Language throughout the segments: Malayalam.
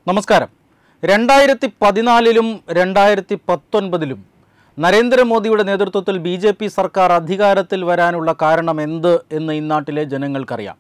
നമസ്കാരം. 2014-ലും 2019-ലും നരേന്ദ്രമോദിയുടെ നേതൃത്വത്തിൽ BJP സർക്കാർ അധികാരത്തിൽ വരാനുള്ള കാരണം എന്ത് എന്ന് ഇന്നാട്ടിലെ ജനങ്ങൾക്കറിയാം.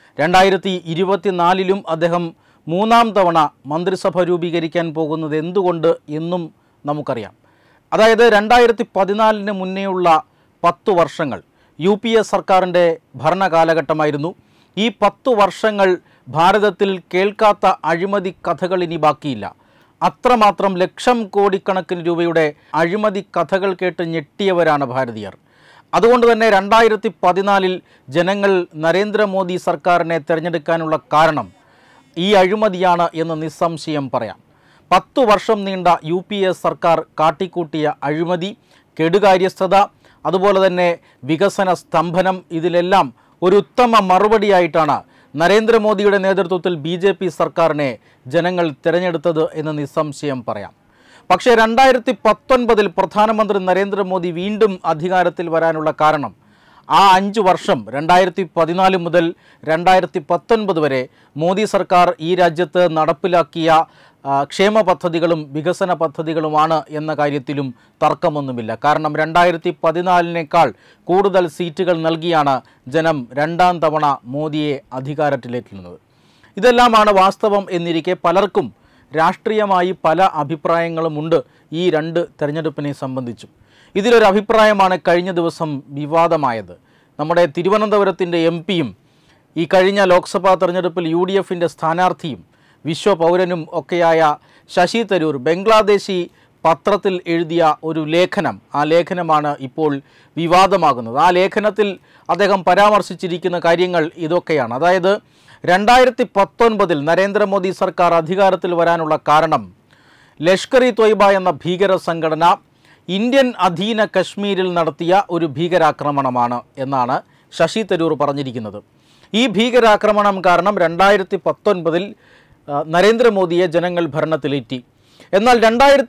2024-ലും അദ്ദേഹം മൂന്നാം തവണ മന്ത്രിസഭ രൂപീകരിക്കാൻ പോകുന്നത് എന്തുകൊണ്ട് എന്നും നമുക്കറിയാം. അതായത് 2014-ന് മുന്നേയുള്ള 10 വർഷങ്ങൾ UPA സർക്കാരിൻ്റെ ഭരണകാലഘട്ടമായിരുന്നു. ഈ 10 വർഷങ്ങൾ ഭാരതത്തിൽ കേൾക്കാത്ത അഴിമതി കഥകൾ ഇനി ബാക്കിയില്ല. അത്രമാത്രം ലക്ഷം കോടിക്കണക്കിന് രൂപയുടെ അഴിമതി കഥകൾ കേട്ട് ഞെട്ടിയവരാണ് ഭാരതീയർ. അതുകൊണ്ട് തന്നെ 2014-ൽ ജനങ്ങൾ നരേന്ദ്രമോദി സർക്കാരിനെ തിരഞ്ഞെടുക്കാനുള്ള കാരണം ഈ അഴിമതിയാണ് എന്ന് നിസ്സംശയം പറയാം. 10 വർഷം നീണ്ട UPA സർക്കാർ കാട്ടിക്കൂട്ടിയ അഴിമതി, കെടുകാര്യസ്ഥത, അതുപോലെ തന്നെ വികസന സ്തംഭനം, ഇതിലെല്ലാം ഒരു ഉത്തമ മറുപടിയായിട്ടാണ് നരേന്ദ്രമോദിയുടെ നേതൃത്വത്തിൽ BJP സർക്കാരിനെ ജനങ്ങൾ തിരഞ്ഞെടുത്തത് എന്ന് നിസ്സംശയം പറയാം. പക്ഷേ 2019-ൽ പ്രധാനമന്ത്രി നരേന്ദ്രമോദി വീണ്ടും അധികാരത്തിൽ വരാനുള്ള കാരണം ആ 5 വർഷം 2014 മുതൽ 2019 വരെ മോദി സർക്കാർ ഈ രാജ്യത്ത് നടപ്പിലാക്കിയ ക്ഷേമ പദ്ധതികളും വികസന പദ്ധതികളുമാണ് എന്ന കാര്യത്തിലും തർക്കമൊന്നുമില്ല. കാരണം 2014-നേക്കാൾ കൂടുതൽ സീറ്റുകൾ നൽകിയാണ് ജനം രണ്ടാം തവണ മോദിയെ അധികാരത്തിലേറ്റുന്നത്. ഇതെല്ലാമാണ് വാസ്തവം എന്നിരിക്കെ പലർക്കും രാഷ്ട്രീയമായി പല അഭിപ്രായങ്ങളുമുണ്ട് ഈ രണ്ട് തെരഞ്ഞെടുപ്പിനെ സംബന്ധിച്ചും. ഇതിലൊരു അഭിപ്രായമാണ് കഴിഞ്ഞ ദിവസം വിവാദമായത്. നമ്മുടെ തിരുവനന്തപുരത്തിൻ്റെ MP-യും ഈ കഴിഞ്ഞ ലോക്സഭാ തെരഞ്ഞെടുപ്പിൽ UDF-ൻ്റെ സ്ഥാനാർത്ഥിയും വിശ്വപൗരനും ഒക്കെയായ ശശി തരൂർ ബംഗ്ലാദേശി പത്രത്തിൽ എഴുതിയ ഒരു ലേഖനം, ആ ലേഖനമാണ് ഇപ്പോൾ വിവാദമാകുന്നത്. ആ ലേഖനത്തിൽ അദ്ദേഹം പരാമർശിച്ചിരിക്കുന്ന കാര്യങ്ങൾ ഇതൊക്കെയാണ്. അതായത് 2019-ൽ നരേന്ദ്രമോദി സർക്കാർ അധികാരത്തിൽ വരാനുള്ള കാരണം ലഷ്കർ-ഇ-തൊയ്ബ എന്ന ഭീകര സംഘടന ഇന്ത്യൻ അധീന കശ്മീരിൽ നടത്തിയ ഒരു ഭീകരാക്രമണമാണ് എന്നാണ് ശശി തരൂർ പറഞ്ഞിരിക്കുന്നത്. ഈ ഭീകരാക്രമണം കാരണം 2019-ൽ നരേന്ദ്രമോദിയെ ജനങ്ങൾ ഭരണത്തിലേറ്റി. എന്നാൽ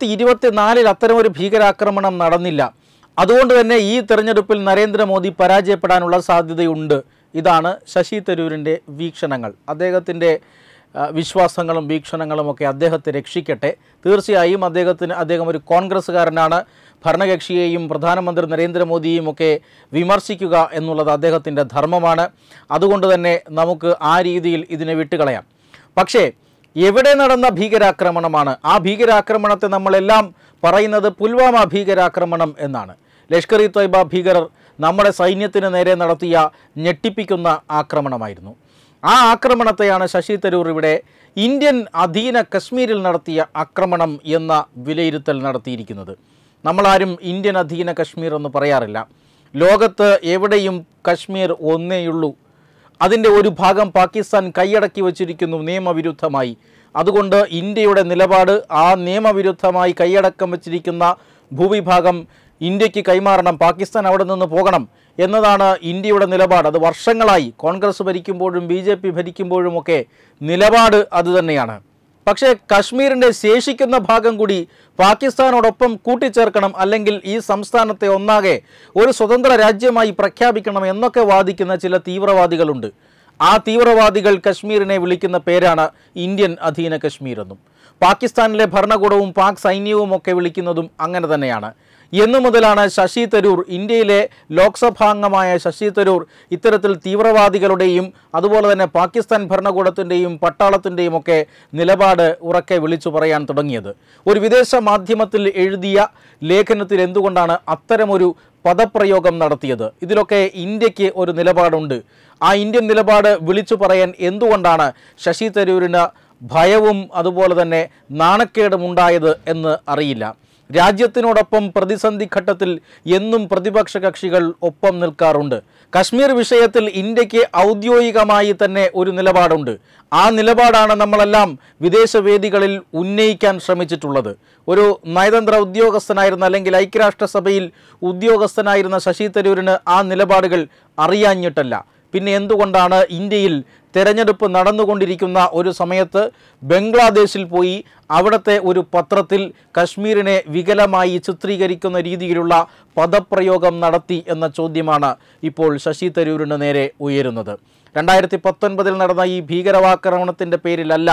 2024-ൽ അത്തരമൊരു ഭീകരാക്രമണം നടന്നില്ല. അതുകൊണ്ട് തന്നെ ഈ തെരഞ്ഞെടുപ്പിൽ നരേന്ദ്രമോദി പരാജയപ്പെടാനുള്ള സാധ്യതയുണ്ട്. ഇതാണ് ശശി തരൂരിൻ്റെ വീക്ഷണങ്ങൾ. അദ്ദേഹത്തിൻ്റെ വിശ്വാസങ്ങളും വീക്ഷണങ്ങളുമൊക്കെ അദ്ദേഹത്തെ രക്ഷിക്കട്ടെ. തീർച്ചയായും അദ്ദേഹം ഒരു കോൺഗ്രസ്സുകാരനാണ്. ഭരണകക്ഷിയെയും പ്രധാനമന്ത്രി നരേന്ദ്രമോദിയെയും ഒക്കെ വിമർശിക്കുക എന്നുള്ളത് അദ്ദേഹത്തിൻ്റെ ധർമ്മമാണ്. അതുകൊണ്ട് തന്നെ നമുക്ക് ആ രീതിയിൽ ഇതിനെ വിട്ടുകളയാം. പക്ഷേ എവിടെ നടന്ന ഭീകരാക്രമണമാണ്? ആ ഭീകരാക്രമണത്തെ നമ്മളെല്ലാം പറയുന്നത് പുൽവാമ ഭീകരാക്രമണം എന്നാണ്. ലഷ്കർ-ഇ-തൊയ്ബ ഭീകരർ നമ്മുടെ സൈന്യത്തിന് നേരെ നടത്തിയ ഞെട്ടിപ്പിക്കുന്ന ആക്രമണമായിരുന്നു. ആ ആക്രമണത്തെയാണ് ശശി തരൂർ ഇവിടെ ഇന്ത്യൻ അധീന കശ്മീരിൽ നടത്തിയ ആക്രമണം എന്ന വിലയിരുത്തൽ നടത്തിയിരിക്കുന്നത്. നമ്മളാരും ഇന്ത്യൻ അധീന കശ്മീർ എന്ന് പറയാറില്ല. ലോകത്ത് എവിടെയും കശ്മീർ ഒന്നേയുള്ളൂ. അതിൻ്റെ ഒരു ഭാഗം പാകിസ്ഥാൻ കൈയടക്കി വച്ചിരിക്കുന്നു നിയമവിരുദ്ധമായി. അതുകൊണ്ട് ഇന്ത്യയുടെ നിലപാട് ആ നിയമവിരുദ്ധമായി കൈയടക്കം വച്ചിരിക്കുന്ന ഭൂവിഭാഗം ഇന്ത്യക്ക് കൈമാറണം, പാകിസ്ഥാൻ അവിടെ നിന്ന് പോകണം എന്നതാണ് ഇന്ത്യയുടെ നിലപാട്. അത് വർഷങ്ങളായി കോൺഗ്രസ് ഭരിക്കുമ്പോഴും BJP ഭരിക്കുമ്പോഴുമൊക്കെ നിലപാട് അതുതന്നെയാണ്. പക്ഷേ കശ്മീരിൻ്റെ ശേഷിക്കുന്ന ഭാഗം കൂടി പാകിസ്ഥാനോടൊപ്പം കൂട്ടിച്ചേർക്കണം, അല്ലെങ്കിൽ ഈ സംസ്ഥാനത്തെ ഒന്നാകെ ഒരു സ്വതന്ത്ര രാജ്യമായി പ്രഖ്യാപിക്കണം എന്നൊക്കെ വാദിക്കുന്ന ചില തീവ്രവാദികളുണ്ട്. ആ തീവ്രവാദികൾ കശ്മീരിനെ വിളിക്കുന്ന പേരാണ് ഇന്ത്യൻ അധീന കശ്മീർ എന്നും. പാകിസ്ഥാനിലെ ഭരണകൂടവും പാക് സൈന്യവും ഒക്കെ വിളിക്കുന്നതും അങ്ങനെ തന്നെയാണ്. എന്നു മുതലാണ് ശശി തരൂർ, ഇന്ത്യയിലെ ലോക്സഭാംഗമായ ശശി തരൂർ, ഇത്തരത്തിൽ തീവ്രവാദികളുടെയും അതുപോലെ തന്നെ പാകിസ്ഥാൻ ഭരണകൂടത്തിൻ്റെയും പട്ടാളത്തിൻ്റെയും ഒക്കെ നിലപാട് ഉറക്കെ വിളിച്ചു പറയാൻ തുടങ്ങിയത്. ഒരു വിദേശ മാധ്യമത്തിൽ എഴുതിയ ലേഖനത്തിൽ എന്തുകൊണ്ടാണ് അത്തരമൊരു പദപ്രയോഗം നടത്തിയത്? ഇതിലൊക്കെ ഇന്ത്യക്ക് ഒരു നിലപാടുണ്ട്. ആ ഇന്ത്യൻ നിലപാട് വിളിച്ചു പറയാൻ എന്തുകൊണ്ടാണ് ശശി തരൂരിന് ഭയവും അതുപോലെ തന്നെ നാണക്കേടും ഉണ്ടായത് എന്ന് അറിയില്ല. രാജ്യത്തിനോടൊപ്പം പ്രതിസന്ധി ഘട്ടത്തിൽ എന്നും പ്രതിപക്ഷ കക്ഷികൾ ഒപ്പം നിൽക്കാറുണ്ട്. കശ്മീർ വിഷയത്തിൽ ഇന്ത്യക്ക് ഔദ്യോഗികമായി തന്നെ ഒരു നിലപാടുണ്ട്. ആ നിലപാടാണ് നമ്മളെല്ലാം വിദേശവേദികളിൽ ഉന്നയിക്കാൻ ശ്രമിച്ചിട്ടുള്ളത്. ഒരു നയതന്ത്ര ഉദ്യോഗസ്ഥനായിരുന്ന അല്ലെങ്കിൽ ഐക്യരാഷ്ട്രസഭയിൽ ഉദ്യോഗസ്ഥനായിരുന്ന ശശി തരൂരിന് ആ നിലപാടുകൾ അറിയാഞ്ഞിട്ടല്ല. പിന്നെ എന്തുകൊണ്ടാണ് ഇന്ത്യയിൽ തെരഞ്ഞെടുപ്പ് നടന്നുകൊണ്ടിരിക്കുന്ന ഒരു സമയത്ത് ബംഗ്ലാദേശിൽ പോയി അവിടുത്തെ ഒരു പത്രത്തിൽ കശ്മീരിനെ വികലമായി ചിത്രീകരിക്കുന്ന രീതിയിലുള്ള പദപ്രയോഗം നടത്തി എന്ന ചോദ്യമാണ് ഇപ്പോൾ ശശി തരൂരിന് നേരെ ഉയരുന്നത്. 2019-ൽ നടന്ന ഈ ഭീകരാക്രമണത്തിൻ്റെ പേരിലല്ല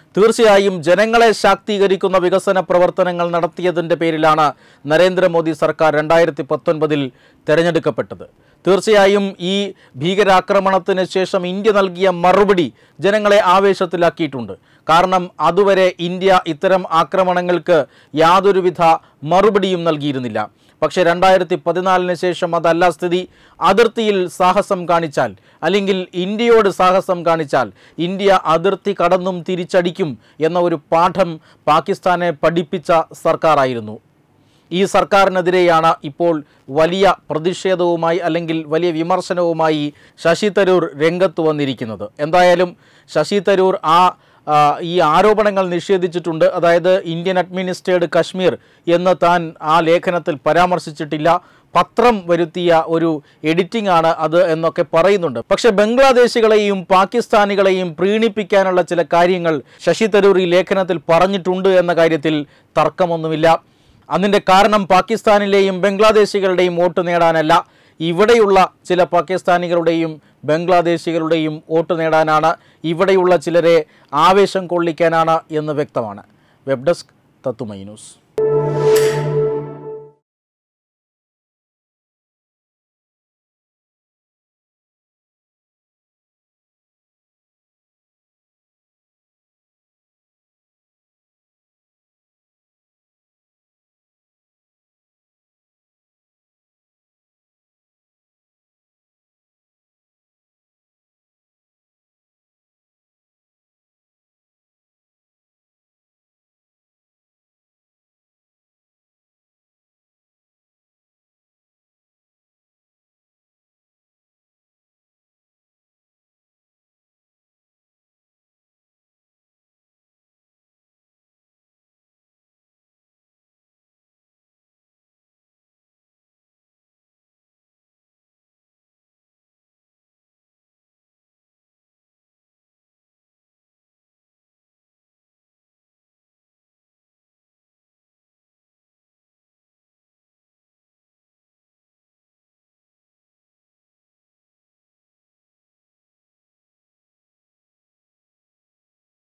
തീർച്ചയായും ജനങ്ങളെ ശാക്തീകരിക്കുന്ന വികസന പ്രവർത്തനങ്ങൾ നടത്തിയതിൻ്റെ പേരിലാണ് നരേന്ദ്രമോദി സർക്കാർ 2019 തിരഞ്ഞെടുക്കപ്പെട്ടത്. തീർച്ചയായും ഈ ഭീകരാക്രമണത്തിന് ശേഷം ഇന്ത്യ നൽകിയ മറുപടി ജനങ്ങളെ ആവേശത്തിലാക്കിയിട്ടുണ്ട്. കാരണം അതുവരെ ഇന്ത്യ ഇത്തരം ആക്രമണങ്ങൾക്ക് യാതൊരുവിധ മറുപടിയും നൽകിയിരുന്നില്ല. പക്ഷേ 2014 ശേഷം അതല്ല സ്ഥിതി. അതിർത്തിയിൽ സാഹസം കാണിച്ചാൽ, അല്ലെങ്കിൽ ഇന്ത്യയോട് സാഹസം കാണിച്ചാൽ ഇന്ത്യ അതിർത്തി കടന്നും തിരിച്ചടിക്കും എന്ന ഒരു പാഠം പാകിസ്ഥാനെ പഠിപ്പിച്ച സർക്കാരായിരുന്നു. ഈ സർക്കാരിനെതിരെയാണ് ഇപ്പോൾ വലിയ പ്രതിഷേധവുമായി അല്ലെങ്കിൽ വലിയ വിമർശനവുമായി ശശി തരൂർ രംഗത്ത് വന്നിരിക്കുന്നത്. എന്തായാലും ശശി തരൂർ ഈ ആരോപണങ്ങൾ നിഷേധിച്ചിട്ടുണ്ട്. അതായത് ഇന്ത്യൻ അഡ്മിനിസ്ട്രേഡ് കശ്മീർ എന്ന് താൻ ആ ലേഖനത്തിൽ പരാമർശിച്ചിട്ടില്ല. പത്രം വരുത്തിയ ഒരു എഡിറ്റിംഗ് ആണ് അത് എന്നൊക്കെ പറയുന്നുണ്ട്. പക്ഷേ ബംഗ്ലാദേശികളെയും പാകിസ്ഥാനികളെയും പ്രീണിപ്പിക്കാനുള്ള ചില കാര്യങ്ങൾ ശശി തരൂർ ഈ ലേഖനത്തിൽ പറഞ്ഞിട്ടുണ്ട് എന്ന കാര്യത്തിൽ തർക്കമൊന്നുമില്ല. അതിൻ്റെ കാരണം പാകിസ്ഥാനിലെയും ബംഗ്ലാദേശികളുടെയും വോട്ട് നേടാനല്ല, ഇവിടെയുള്ള ചില പാകിസ്ഥാനികളുടെയും ബംഗ്ലാദേശികളുടെയും വോട്ട് നേടാനാണ്, ഇവിടെയുള്ള ചിലരെ ആവേശം കൊള്ളിക്കാനാണ് എന്ന് വ്യക്തമാണ്. വെബ് ഡെസ്ക് തത്തുമൈ ന്യൂസ്.